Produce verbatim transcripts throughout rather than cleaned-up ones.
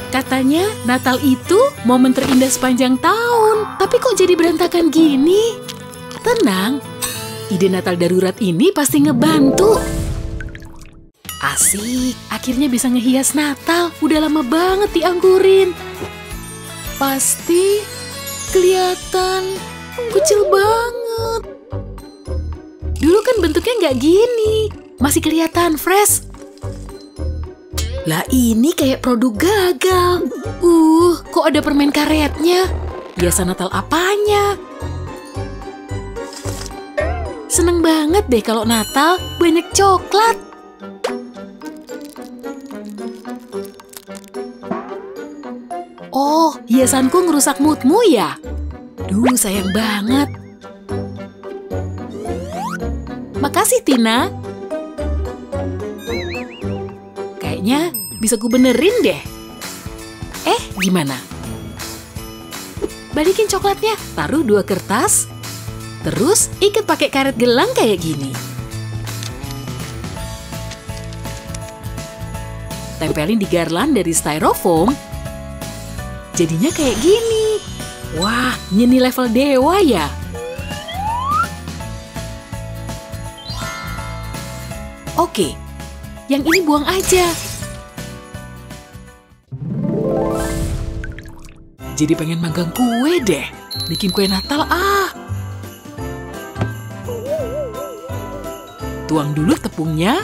Katanya Natal itu momen terindah sepanjang tahun. Tapi kok jadi berantakan gini? Tenang, ide Natal darurat ini pasti ngebantu. Asik, akhirnya bisa ngehias Natal. Udah lama banget dianggurin. Pasti kelihatan kecil banget. Dulu kan bentuknya nggak gini. Masih kelihatan fresh. Lah ini kayak produk gagal. Uh, kok ada permen karetnya? Hiasan Natal apanya? Seneng banget deh kalau Natal banyak coklat. Oh, hiasanku ngerusak moodmu ya? Duh, sayang banget. Makasih, Tina. Kayaknya bisa ku benerin deh. Eh, gimana? Balikin coklatnya, taruh dua kertas, terus ikat pakai karet gelang kayak gini. Tempelin di garland dari styrofoam. Jadinya kayak gini. Wah, ini level dewa ya. Oke, yang ini buang aja. Jadi pengen magang kue deh. Bikin kue Natal ah. Tuang dulu tepungnya.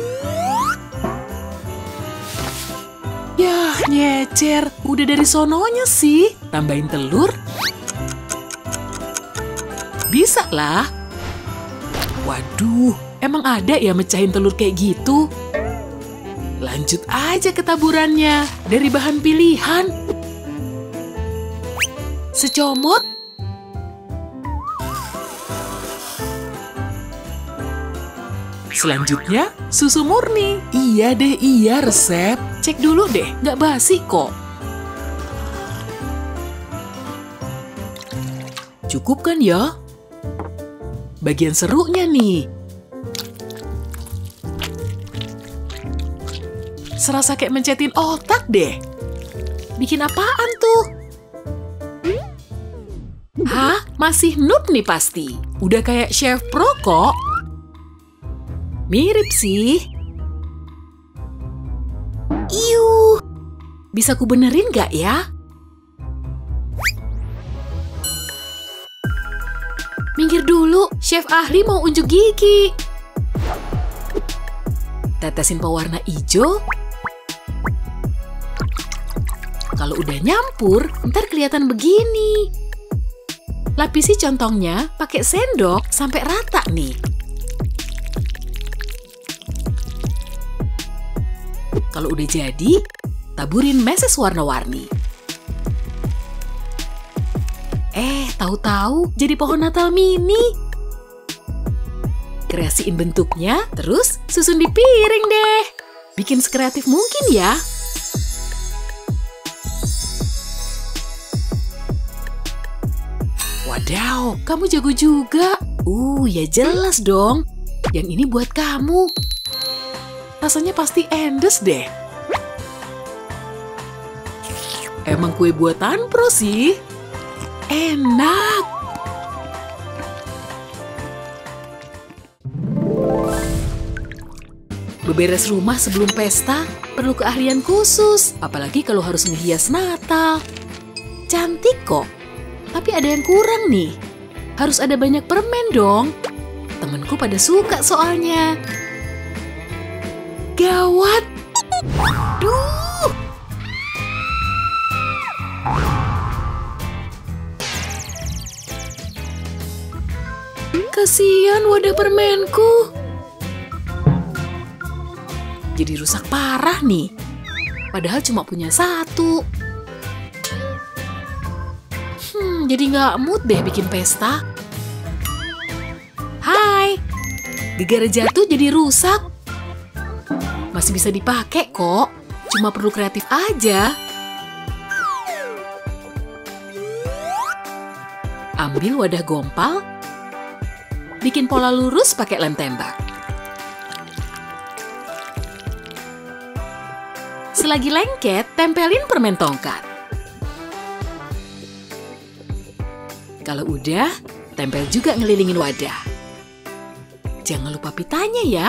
Yah, nyecer. Udah dari sononya sih. Tambahin telur. Bisa lah. Waduh, emang ada ya mecahin telur kayak gitu? Lanjut aja ke taburannya. Dari bahan pilihan. Secomot. Selanjutnya, susu murni. Iya deh, iya resep. Cek dulu deh, nggak basi kok. Cukup kan ya? Bagian serunya nih. Serasa kayak mencetin otak deh. Bikin apaan tuh? Hah? Masih noob nih pasti. Udah kayak chef pro kok. Mirip sih. Iuh. Bisa ku benerin nggak ya? Minggir dulu, chef ahli mau unjuk gigi. Tetesin pewarna hijau. Kalau udah nyampur, ntar kelihatan begini. Lapisi contongnya pakai sendok sampai rata nih. Kalau udah jadi, taburin meses warna-warni. Eh, tahu-tahu jadi pohon Natal mini. Kreasiin bentuknya, terus susun di piring deh. Bikin sekreatif mungkin ya. Wadaw, kamu jago juga. Uh, ya jelas dong. Yang ini buat kamu. Rasanya pasti endes deh. Emang kue buatan pro sih. Enak. Beberes rumah sebelum pesta perlu keahlian khusus. Apalagi kalau harus ngehias Natal. Cantik kok. Tapi ada yang kurang nih. Harus ada banyak permen dong. Temenku pada suka soalnya. Gawat. Duh. Kasihan wadah permenku. Jadi rusak parah nih. Padahal cuma punya satu. Hmm, jadi nggak mood deh bikin pesta. Hai. Gara-gara jatuh jadi rusak. Masih bisa dipakai kok. Cuma perlu kreatif aja. Ambil wadah gompal. Bikin pola lurus pakai lem tembak. Selagi lengket, tempelin permen tongkat. Kalau udah, tempel juga ngelilingin wadah. Jangan lupa pitanya ya.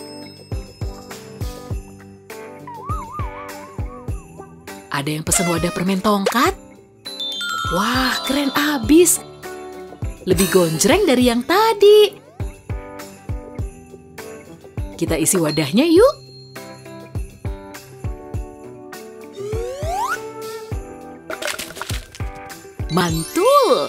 Ada yang pesen wadah permen tongkat? Wah, keren abis. Lebih gonjreng dari yang tadi. Kita isi wadahnya yuk. Mantul!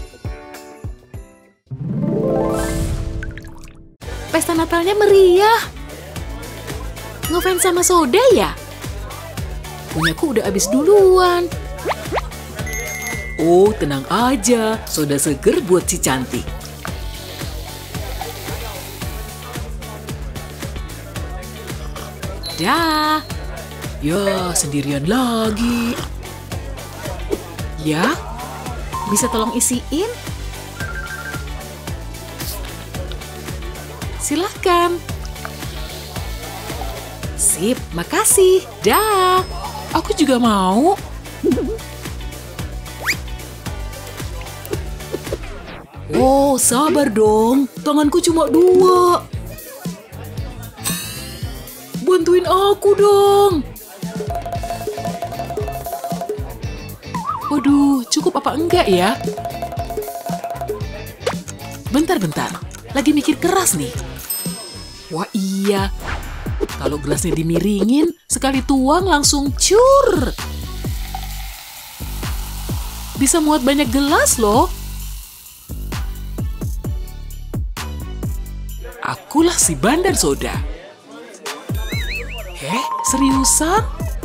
Pesta Natalnya meriah. Ngefans sama soda ya? Punyaku udah habis duluan. Oh, tenang aja. Soda seger buat si cantik. Dah. Ya, sendirian lagi. Ya, bisa tolong isiin? Silahkan. Sip, makasih. Dah. Aku juga mau. Oh, sabar dong. Tanganku cuma dua. Bantuin aku dong. Waduh, cukup apa enggak ya? Bentar-bentar, lagi mikir keras nih. Wah iya, kalau gelasnya dimiringin, sekali tuang langsung cur. Bisa muat banyak gelas loh. Akulah si bandar soda. Eh, seriusan?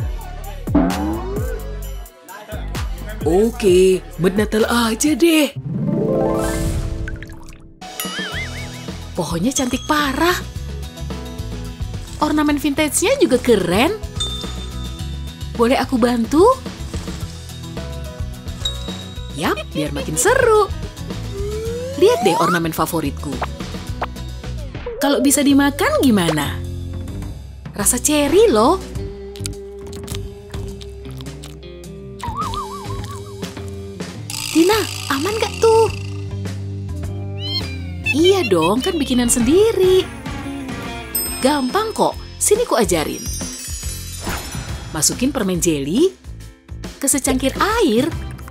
Oke, mood Natal aja deh. Pohonnya cantik parah. Ornamen vintage-nya juga keren. Boleh aku bantu? Yap, biar makin seru. Lihat deh ornamen favoritku. Kalau bisa dimakan gimana? Rasa ceri loh. Tina, aman gak tuh? Iya dong, kan bikinan sendiri. Gampang kok, sini ku ajarin. Masukin permen jeli ke secangkir air.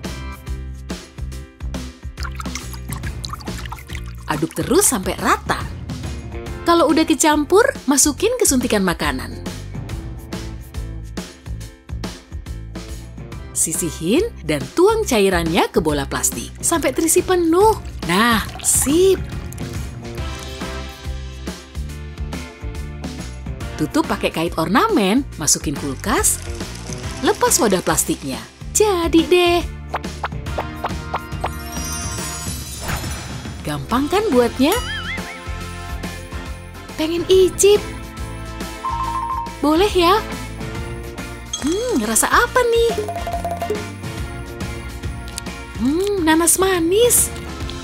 Aduk terus sampai rata. Kalau udah kecampur, masukin ke suntikan makanan. Sisihin dan tuang cairannya ke bola plastik sampai terisi penuh. Nah, sip. Tutup pakai kait ornamen, masukin kulkas, lepas wadah plastiknya. Jadi deh. Gampang kan buatnya? Pengen icip? Boleh ya? Hmm, rasa apa nih? Hmm, nanas manis.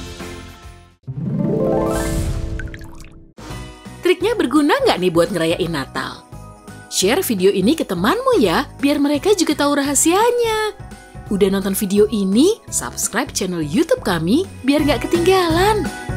Triknya berguna nggak nih buat ngerayain Natal? Share video ini ke temanmu ya, biar mereka juga tahu rahasianya. Udah nonton video ini? Subscribe channel YouTube kami biar nggak ketinggalan.